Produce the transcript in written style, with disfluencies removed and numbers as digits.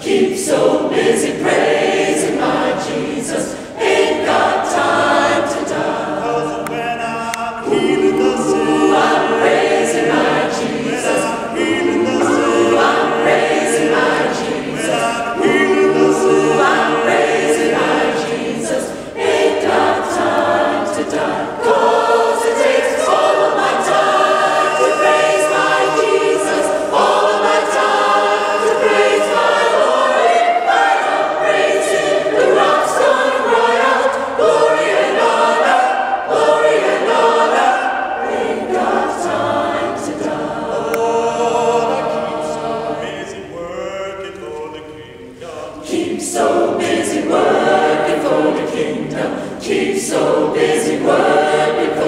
Keep so busy praising my Jesus, ain't got time to die. 'Cause when I'm healing the sick, I'm praising my Jesus. healing the sick, I'm praising my Jesus. healing the sick, I'm praising my Jesus, ain't got time to die. 'Cause it takes all of my time to praise my Jesus, all of my time to praise my Lord. If I don't praise Him, the rocks gonna cry out, glory and honor, glory and honor. Ain't got time to die. busy working for the kingdom. Keep so busy working for the kingdom. Keep so busy working for